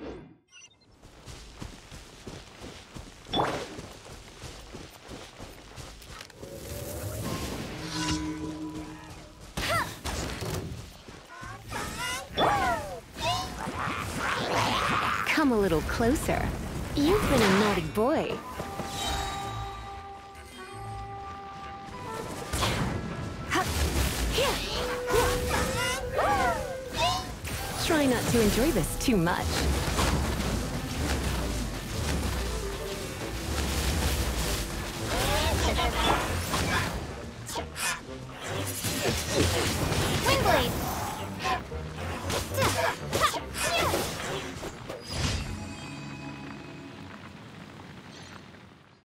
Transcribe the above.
Come a little closer. You've been a naughty boy. Try not to enjoy this too much.